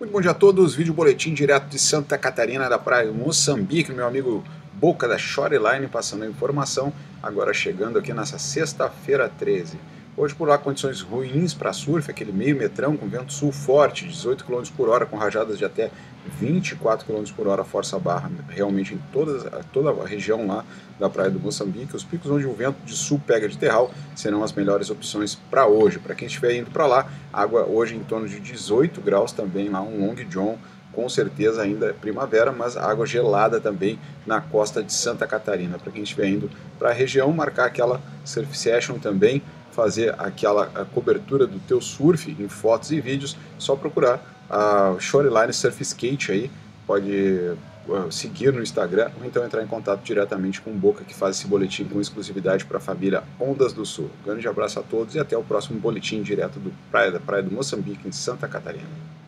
Muito bom dia a todos, vídeo boletim direto de Santa Catarina, da praia de Moçambique, meu amigo Boca da Shoreline passando a informação, agora chegando aqui nessa sexta-feira 13. Hoje por lá condições ruins para surf, aquele meio metrão com vento sul forte, 18 km por hora, com rajadas de até 24 km por hora, força barra, realmente em toda a região lá da praia do Moçambique. Os picos onde o vento de sul pega de terral serão as melhores opções para hoje. Para quem estiver indo para lá, água hoje em torno de 18 graus também lá, um Long John, com certeza ainda é primavera, mas água gelada também na costa de Santa Catarina. Para quem estiver indo para a região, marcar aquela surf session também, fazer aquela cobertura do teu surf em fotos e vídeos, só procurar a Shoreline Surf Skate aí, pode seguir no Instagram ou então entrar em contato diretamente com o Boca, que faz esse boletim com exclusividade para a família Ondas do Sul. Grande abraço a todos e até o próximo boletim direto da praia do Moçambique, em Santa Catarina.